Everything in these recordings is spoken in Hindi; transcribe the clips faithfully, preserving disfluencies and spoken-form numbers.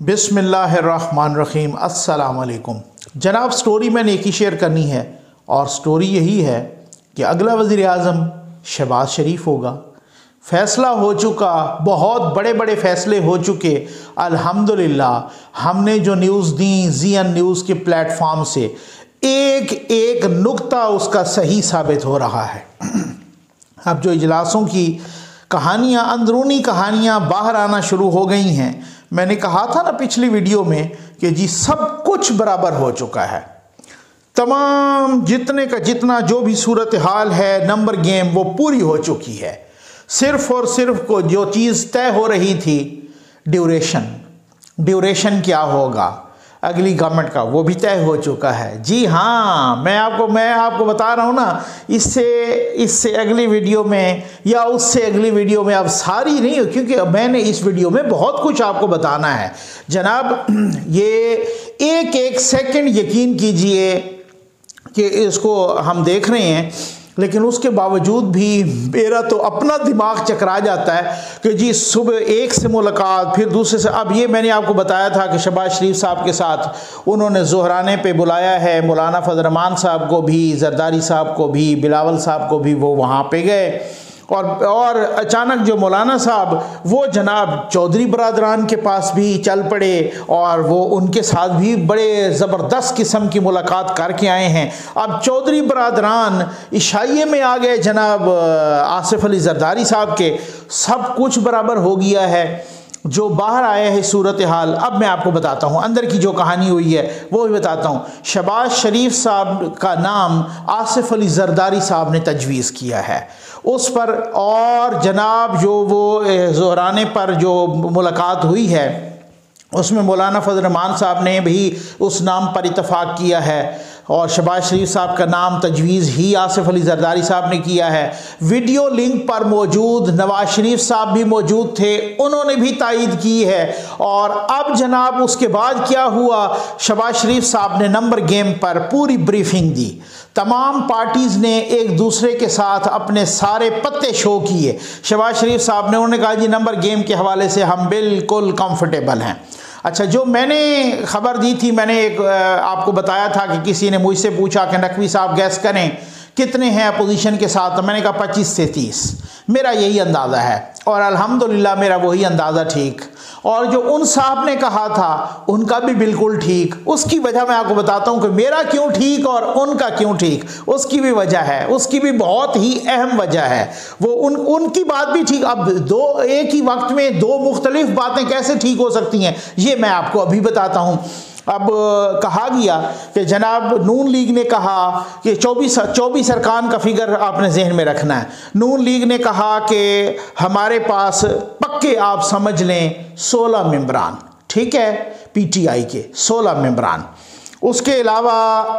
बिस्मिल्लाहिर्रहमानिर्रहीम अस्सलाम वालेकुम। जनाब, स्टोरी मैंने एक ही शेयर करनी है और स्टोरी यही है कि अगला वज़ीर आज़म शहबाज शरीफ होगा। फ़ैसला हो चुका, बहुत बड़े बड़े फ़ैसले हो चुके। अल्हम्दुलिल्लाह हमने जो न्यूज़ दी ज़ीएन न्यूज़ के प्लेटफॉर्म से एक एक नुक्ता उसका सही साबित हो रहा है। अब जो इजलासों की कहानियाँ, अंदरूनी कहानियाँ बाहर आना शुरू हो गई हैं। मैंने कहा था ना पिछली वीडियो में कि जी सब कुछ बराबर हो चुका है। तमाम जितने का जितना जो भी सूरत हाल है, नंबर गेम वो पूरी हो चुकी है। सिर्फ और सिर्फ को जो चीज़ तय हो रही थी, ड्यूरेशन ड्यूरेशन क्या होगा अगली गवर्नमेंट का, वो भी तय हो चुका है। जी हाँ, मैं आपको मैं आपको बता रहा हूँ ना, इससे इससे अगली वीडियो में या उससे अगली वीडियो में, अब सारी नहीं हो क्योंकि मैंने इस वीडियो में बहुत कुछ आपको बताना है जनाब। ये एक एक सेकंड यकीन कीजिए कि इसको हम देख रहे हैं, लेकिन उसके बावजूद भी मेरा तो अपना दिमाग चकरा जाता है कि जी सुबह एक से मुलाकात, फिर दूसरे से। अब ये मैंने आपको बताया था कि शहबाज शरीफ साहब के साथ उन्होंने ज़ोहराने पे बुलाया है, मौलाना फजल रहमान साहब को भी, जरदारी साहब को भी, बिलावल साहब को भी, वो वहाँ पे गए। और और अचानक जो मौलाना साहब वो जनाब चौधरी बरादरान के पास भी चल पड़े और वो उनके साथ भी बड़े ज़बरदस्त किस्म की मुलाकात करके आए हैं। अब चौधरी बरादरान इशाइये में आ गए जनाब आसिफ अली जरदारी साहब के। सब कुछ बराबर हो गया है। जो बाहर आया है सूरत हाल, अब मैं आपको बताता हूँ अंदर की जो कहानी हुई है वो भी बताता हूँ। शहबाज शरीफ साहब का नाम आसिफ अली जरदारी साहब ने तजवीज़ किया है उस पर, और जनाब जो वो ज़ोहराने पर जो मुलाकात हुई है उसमें मौलाना फजल रहमान साहब ने भी उस नाम पर इत्तफाक किया है और शहबाज शरीफ साहब का नाम तजवीज़ ही आसिफ अली जरदारी साहब ने किया है। वीडियो लिंक पर मौजूद नवाज शरीफ साहब भी मौजूद थे, उन्होंने भी तायद की है। और अब जनाब उसके बाद क्या हुआ, शहबाज शरीफ साहब ने नंबर गेम पर पूरी ब्रीफिंग दी। तमाम पार्टीज़ ने एक दूसरे के साथ अपने सारे पत्ते शो किए। शहबाज शरीफ साहब ने उन्होंने कहा जी नंबर गेम के हवाले से हम बिल्कुल कंफर्टेबल हैं। अच्छा, जो मैंने ख़बर दी थी, मैंने एक आपको बताया था कि किसी ने मुझसे पूछा कि नकवी साहब गैस करें कितने हैं अपोजिशन के साथ, तो मैंने कहा पच्चीस से तीस, मेरा यही अंदाज़ा है और अल्हम्दुलिल्लाह मेरा वही अंदाज़ा ठीक। और जो उन साहब ने कहा था उनका भी बिल्कुल ठीक। उसकी वजह मैं आपको बताता हूँ कि मेरा क्यों ठीक और उनका क्यों ठीक, उसकी भी वजह है, उसकी भी बहुत ही अहम वजह है। वो उन उनकी बात भी ठीक। अब दो एक ही वक्त में दो मुख्तलिफ बातें कैसे ठीक हो सकती हैं, ये मैं आपको अभी बताता हूँ। अब कहा गया कि जनाब नून लीग ने कहा कि चौबीस चौबीस अरकान का फिगर आपने जहन में रखना है। नून लीग ने कहा कि हमारे पास पक्के आप समझ लें सोलह मेंबरान, ठीक है, पीटीआई के सोलह मेंबरान। उसके अलावा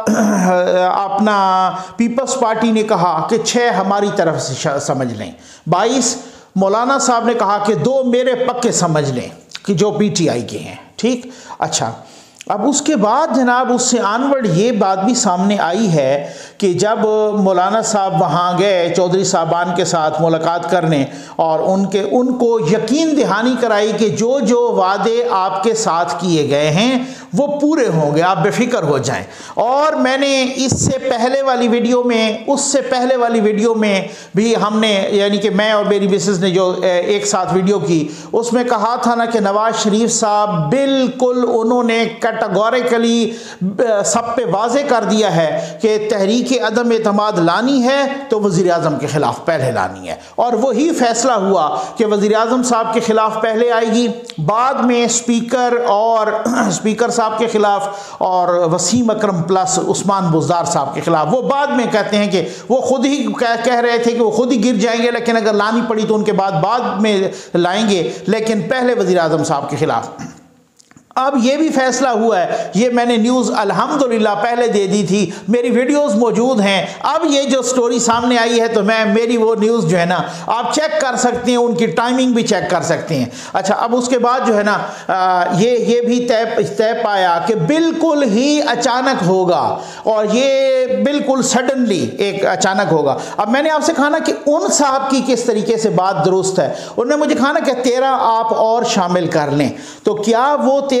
अपना पीपल्स पार्टी ने कहा कि छः हमारी तरफ से समझ लें, बाईस। मौलाना साहब ने कहा कि दो मेरे पक्के समझ लें कि जो पीटीआई के हैं, ठीक। अच्छा, अब उसके बाद जनाब उससे आनवर्ड ये बात भी सामने आई है कि जब मौलाना साहब वहाँ गए चौधरी साहबान के साथ मुलाकात करने और उनके उनको यकीन दहानी कराई कि जो जो वादे आपके साथ किए गए हैं वो पूरे होंगे, आप बेफिक्र हो जाएं। और मैंने इससे पहले वाली वीडियो में, उससे पहले वाली वीडियो में भी हमने, यानी कि मैं और मेरी मिसेस ने जो एक साथ वीडियो की, उसमें कहा था ना कि नवाज शरीफ साहब बिल्कुल उन्होंने कैटेगोरिकली सब पे वाजे कर दिया है कि तहरीक अदम एतमाद लानी है तो वज़ीर आज़म के ख़िलाफ़ पहले लानी है। और वही फैसला हुआ कि वज़ीर आज़म साहब के ख़िलाफ़ पहले आएगी, बाद में स्पीकर और स्पीकर साहब के ख़िलाफ़ और वसीम अकरम प्लस उस्मान बुज़दार साहब के ख़िलाफ़। वो बाद में कहते हैं कि वो खुद ही कह, कह रहे थे कि वो खुद ही गिर जाएंगे, लेकिन अगर लानी पड़ी तो उनके बाद बाद में लाएंगे, लेकिन पहले वज़ीर आज़म साहब के ख़िलाफ़। अब ये भी फैसला हुआ है, ये मैंने न्यूज़ अल्हम्दुलिल्लाह पहले दे दी थी, मेरी वीडियोस मौजूद हैं। अब ये जो स्टोरी सामने आई है तो मैं मेरी वो न्यूज़ जो है ना आप चेक कर सकते हैं, उनकी टाइमिंग भी चेक कर सकते हैं। अच्छा, अब उसके बाद जो है ना आ, ये ये भी तय तय पाया कि बिल्कुल ही अचानक होगा और ये बिल्कुल सडनली एक अचानक होगा। अब मैंने आपसे कहा ना कि उन साहब की किस तरीके से बात दुरुस्त है, उन्होंने मुझे कहा ना कि तेरह आप और शामिल कर लें, तो क्या वो तेरह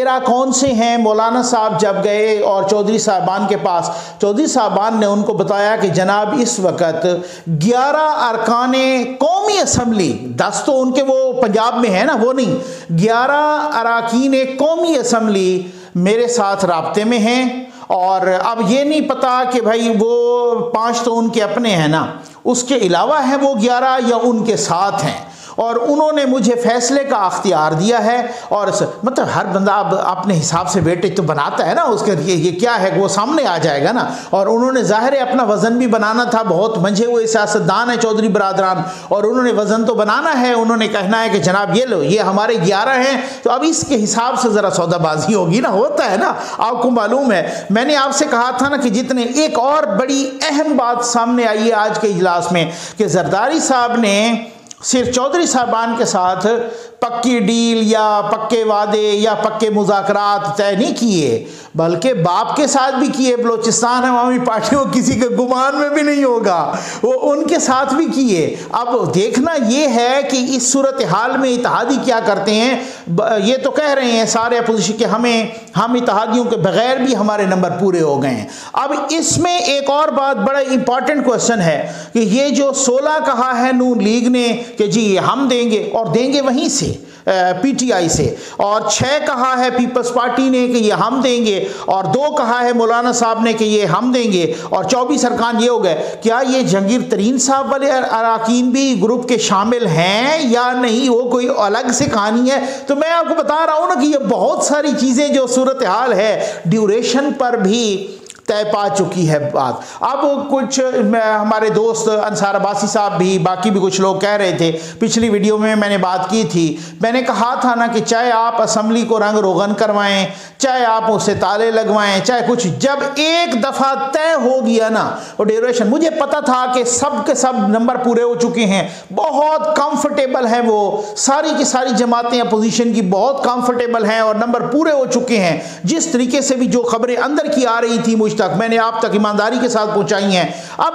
वगैरह कौन से हैं। मौलाना साहब जब गए और चौधरी साहबान के पास, चौधरी साहबान ने उनको बताया कि जनाब इस वक्त ग्यारह अरकाने कौमी असम्बली, दस तो उनके वो पंजाब में है ना, वो नहीं, ग्यारह अरकान कौमी असम्बली मेरे साथ राब्ते में हैं। और अब ये नहीं पता कि भाई वो पांच तो उनके अपने हैं ना, उसके अलावा है वो ग्यारह या उनके साथ हैं, और उन्होंने मुझे फैसले का अख्तियार दिया है। और मतलब हर बंदा अब अपने हिसाब से वेटेज तो बनाता है ना, उसके ये, ये क्या है वो सामने आ जाएगा ना। और उन्होंने ज़ाहिर है अपना वज़न भी बनाना था, बहुत मंझे हुए सियासतदान है चौधरी बरादरान, और उन्होंने वज़न तो बनाना है। उन्होंने कहना है कि जनाब ये लो, ये हमारे ग्यारह हैं, तो अब इसके हिसाब से ज़रा सौदाबाजी होगी ना, होता है ना, आपको मालूम है। मैंने आपसे कहा था ना कि जितने, एक और बड़ी अहम बात सामने आई है आज के इजलास में कि जरदारी साहब ने सिर्फ चौधरी साहबान के साथ पक्की डील या पक्के वादे या पक्के मुज़ाकरात तय नहीं किए, बल्कि बाप के साथ भी किए। बलोचिस्तान अवामी पार्टियों किसी के गुमान में भी नहीं होगा, वो उनके साथ भी किए। अब देखना ये है कि इस सूरत हाल में इत्तेहादी क्या करते हैं। ये तो कह रहे हैं सारे अपोजिशन के हमें हम इत्तेहादियों के बगैर भी हमारे नंबर पूरे हो गए हैं। अब इसमें एक और बात, बड़ा इंपॉर्टेंट क्वेश्चन है कि ये जो सोलह कहा है नून लीग ने कि जी हम देंगे, और देंगे वहीं से पीटीआई से, और छः कहा है पीपल्स पार्टी ने कि ये हम देंगे, और दो कहा है मौलाना साहब ने कि ये हम देंगे, और चौबीस अरकान ये हो गए। क्या ये जहांगीर तरीन साहब वाले अरकान भी ग्रुप के शामिल हैं या नहीं, वो कोई अलग से कहानी है। तो मैं आपको बता रहा हूँ ना कि ये बहुत सारी चीज़ें जो सूरत हाल है, ड्यूरेशन पर भी तय पा चुकी है बात। अब कुछ हमारे दोस्त अंसार अब्बासी साहब भी, बाकी भी कुछ लोग कह रहे थे, पिछली वीडियो में मैंने बात की थी, मैंने कहा था ना कि चाहे आप असम्बली को रंग रोगन करवाएं, चाहे आप उसे ताले लगवाएं, चाहे कुछ, जब एक दफ़ा तय हो गया ना वो ड्यूरेशन, मुझे पता था कि सब के सब नंबर पूरे हो चुके हैं, बहुत कंफर्टेबल है वो, सारी की सारी जमातें अपोजिशन की बहुत कंफर्टेबल हैं और नंबर पूरे हो चुके हैं। जिस तरीके से भी जो खबरें अंदर की आ रही थी मुझ तक, मैंने आप तक ईमानदारी के साथ पहुंचाई हैं।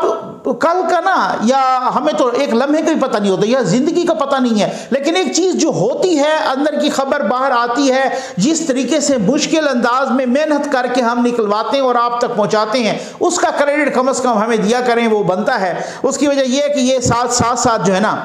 अब कल का ना, या हमें तो एक लम्हे का भी पता नहीं होता, या जिंदगी का पता नहीं है, लेकिन एक चीज जो होती है, अंदर की खबर बाहर आती है, जिस तरीके से मुश्किल अंदाज में मेहनत करके हम निकलवाते हैं और आप तक पहुंचाते हैं, उसका क्रेडिट कम से कम हमें दिया करें, वो बनता है। उसकी वजह यह है कि ये साथ साथ साथ जो है ना,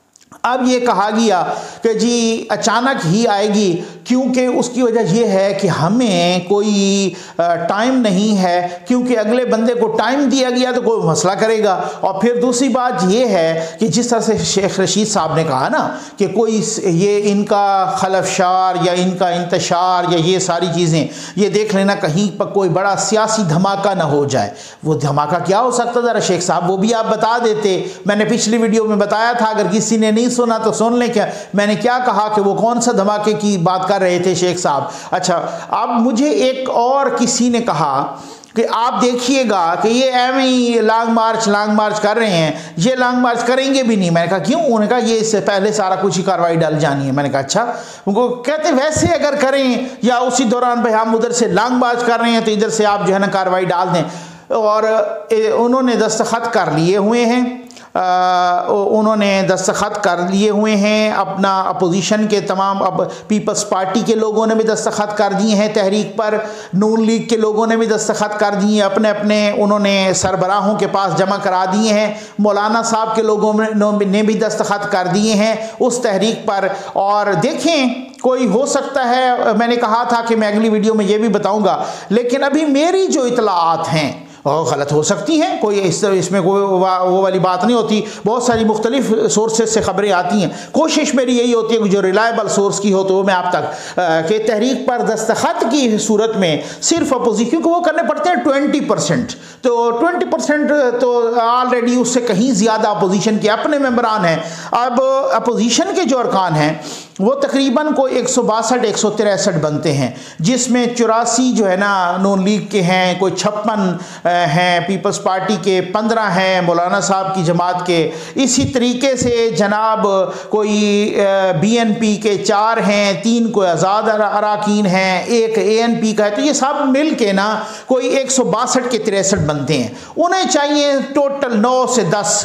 अब ये कहा गया कि जी अचानक ही आएगी, क्योंकि उसकी वजह यह है कि हमें कोई टाइम नहीं है, क्योंकि अगले बंदे को टाइम दिया गया तो कोई मसला करेगा। और फिर दूसरी बात यह है कि जिस तरह से शेख रशीद साहब ने कहा ना कि कोई ये इनका खलफशार या इनका इंतशार या ये सारी चीज़ें, ये देख लेना कहीं पर कोई बड़ा सियासी धमाका ना हो जाए। वो धमाका क्या हो सकता, ज़रा शेख साहब वो भी आप बता देते। मैंने पिछली वीडियो में बताया था, अगर किसी ने नहीं सुना तो सुन लें। क्या मैंने क्या कहा कि वो कौन सा धमाके की बात कर रहे थे शेख साहब। अच्छा, अब मुझे एक और किसी ने कहा कि आप देखिएगा कि ये एम ही लॉन्ग मार्च लॉन्ग मार्च कर रहे हैं, ये लॉन्ग मार्च करेंगे भी नहीं। मैंने कहा क्यों? उन्होंने कहा ये इससे पहले सारा कुछ ही कार्रवाई डाल जानी है। मैंने कहा अच्छा। उनको कहते वैसे अगर करें या उसी दौरान भाई हम उधर से लॉन्ग मार्च कर रहे हैं तो इधर से आप जो है ना कार्रवाई डाल दें। और उन्होंने दस्तखत कर लिए हुए हैं, आ, उन्होंने दस्तखत कर लिए हुए हैं अपना अपोजिशन के तमाम, अब पीपल्स पार्टी के लोगों ने भी दस्तखत कर दिए हैं तहरीक पर, नून लीग के लोगों ने भी दस्तखत कर दिए अपने अपने, उन्होंने सरबराहों के पास जमा करा दिए हैं। मौलाना साहब के लोगों ने भी दस्तखत कर दिए हैं उस तहरीक पर। और देखें कोई हो सकता है, मैंने कहा था कि मैं अगली वीडियो में ये भी बताऊंगा, लेकिन अभी मेरी जो इतलाआत हैं और गलत हो सकती हैं, कोई इस इसमें कोई वो वाली बात नहीं होती। बहुत सारी मुख्तलिफ सोर्सेज से खबरें आती हैं। कोशिश मेरी यही होती है कि जो रिलायबल सोर्स की हो तो वो मैं आप तक के तहरीक पर दस्तखत की सूरत में सिर्फ अपोजिशन, क्योंकि वो करने पड़ते हैं ट्वेंटी परसेंट, तो ट्वेंटी परसेंट तो ऑलरेडी उससे कहीं ज़्यादा अपोजिशन के अपने मेम्बरान हैं। अब अपोजिशन के जो अरकान हैं वो तकरीबन को एक सौ बासठ एक सौ तिरसठ बनते हैं, जिसमें चौरासी जो है ना नून लीग के हैं, कोई छप्पन हैं पीपल्स पार्टी के, पंद्रह हैं मौलाना साहब की जमात के। इसी तरीके से जनाब कोई बीएनपी के चार हैं, तीन कोई आज़ाद अराकीन हैं, एक एएनपी का है। तो ये सब मिल के ना कोई एक सौ बासठ के तिरसठ बनते हैं। उन्हें चाहिए टोटल नौ से दस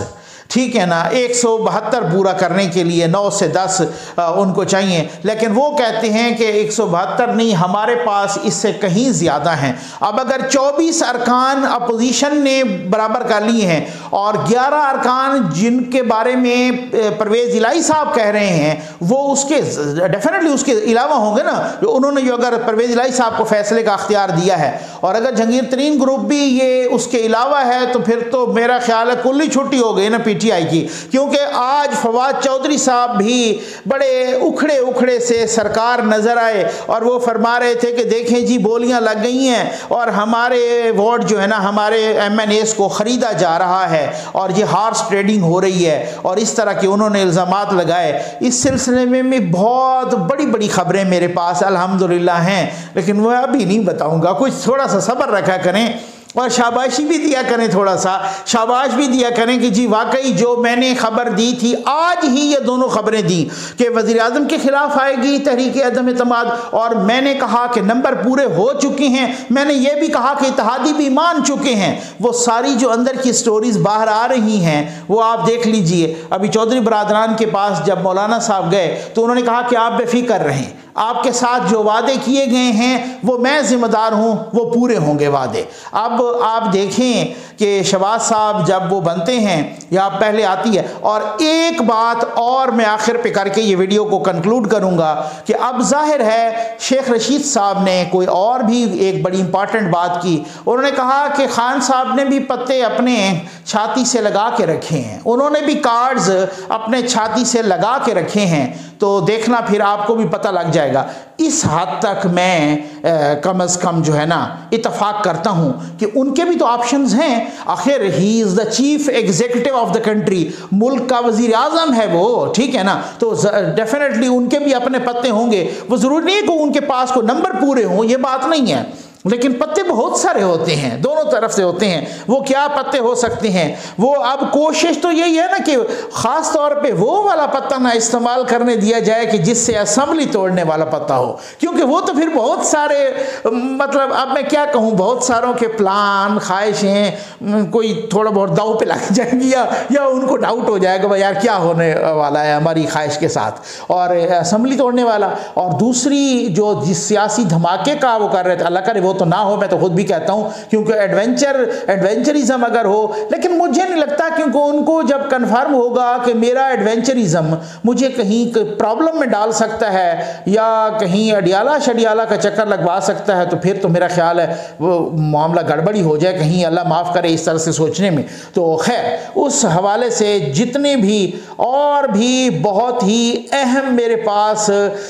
ठीक है ना, एक सौ बहत्तर पूरा करने के लिए नौ से दस उनको चाहिए, लेकिन वो कहते हैं कि एक सौ बहत्तर नहीं, हमारे पास इससे कहीं ज़्यादा हैं। अब अगर चौबीस अरकान अपोजिशन ने बराबर कर लिए हैं और ग्यारह अरकान जिनके बारे में परवेज़ इलाही साहब कह रहे हैं वो उसके डेफिनेटली उसके अलावा होंगे ना, जो उन्होंने जो अगर परवेज़ इलाही साहब को फैसले का अख्तियार दिया है, और अगर जहांगीर तरीन ग्रुप भी ये उसके अलावा है तो फिर तो मेरा ख्याल है कुल ही छुट्टी हो गई ना पीटीआई की। क्योंकि आज फवाद चौधरी साहब भी बड़े उखड़े उखड़े से सरकार नज़र आए और वो फरमा रहे थे कि देखें जी बोलियां लग गई हैं और हमारे वोट जो है ना हमारे एम एन एस को ख़रीदा जा रहा है और ये हार्स ट्रेडिंग हो रही है, और इस तरह के उन्होंने इल्ज़ामात लगाए। इस सिलसिले में में बहुत बड़ी बड़ी खबरें मेरे पास अल्हम्दुलिल्लाह हैं, लेकिन वह अभी नहीं बताऊंगा। कुछ थोड़ा सा सब्र रखा करें और शाबाशी भी दिया करें, थोड़ा सा शाबाश भी दिया करें कि जी वाकई जो मैंने खबर दी थी, आज ही ये दोनों खबरें दी कि वज़ीर आज़म के खिलाफ आएगी तहरीक अदम एतमाद, और मैंने कहा कि नंबर पूरे हो चुके हैं, मैंने ये भी कहा कि इत्तेहादी भी मान चुके हैं। वो सारी जो अंदर की स्टोरीज़ बाहर आ रही हैं वो आप देख लीजिए। अभी चौधरी बरादरान के पास जब मौलाना साहब गए तो उन्होंने कहा कि आप बेफिक्र रहें, आपके साथ जो वादे किए गए हैं वो मैं जिम्मेदार हूं, वो पूरे होंगे वादे। अब आप देखें कि शहबाज साहब जब वो बनते हैं या पहले आती है, और एक बात और मैं आखिर पे करके ये वीडियो को कंक्लूड करूंगा कि अब जाहिर है शेख रशीद साहब ने कोई और भी एक बड़ी इंपॉर्टेंट बात की। उन्होंने कहा कि खान साहब ने भी पत्ते अपने छाती से लगा के रखे हैं, उन्होंने भी कार्ड्स अपने छाती से लगा के रखे हैं, तो देखना फिर आपको भी पता लग जाएगा। इस हद तक मैं आ, कम अज़ कम जो है ना इत्तफाक करता हूं कि उनके भी तो ऑप्शंस हैं। आखिर he is the chief executive of the country, मुल्क का वज़ीर आज़म है वो, ठीक है ना, तो डेफिनेटली उनके भी अपने पत्ते होंगे। वो ज़रूरी नहीं है कि उनके पास को नंबर पूरे हों, ये बात नहीं है, लेकिन पत्ते बहुत सारे होते हैं, दोनों तरफ से होते हैं। वो क्या पत्ते हो सकते हैं? वो अब कोशिश तो यही है ना कि ख़ास तौर पे वो वाला पत्ता ना इस्तेमाल करने दिया जाए कि जिससे असम्बली तोड़ने वाला पत्ता हो, क्योंकि वो तो फिर बहुत सारे, मतलब अब मैं क्या कहूँ, बहुत सारों के प्लान ख्वाहिशें कोई थोड़ा बहुत दाव पे लग जाएंगी, या या उनको डाउट हो जाएगा भाई यार क्या होने वाला है हमारी ख्वाहिश के साथ, और असम्बली तोड़ने वाला। और दूसरी जो जिस सियासी धमाके का वो कर रहे थे, अल्लाह करे वो तो ना हो, मैं तो खुद भी कहता हूं, क्योंकि एडवेंचर एडवेंचरिज्म अगर हो, लेकिन मुझे नहीं लगता, क्योंकि उनको जब कंफर्म होगा कि मेरा एडवेंचरिज्म मुझे कहीं प्रॉब्लम में डाल सकता है या कहीं अडियाला शडियाला का चक्कर लगवा सकता है, तो फिर तो मेरा ख्याल है वो मामला गड़बड़ी हो जाए, कहीं अल्लाह माफ़ करे इस तरह से सोचने में। तो खैर उस हवाले से जितने भी और भी बहुत ही अहम मेरे पास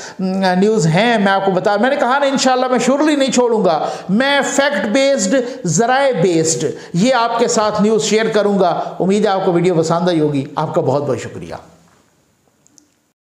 न्यूज़ हैं मैं आपको बता, मैंने कहा ना इंशाल्लाह मैं शुरली नहीं छोड़ूंगा, मैं फैक्ट बेस्ड, ज़राए बेस्ड ये आपके साथ न्यूज़ शेयर करूंगा। उम्मीद है आपको वीडियो पसंद आई होगी। आपका बहुत बहुत शुक्रिया।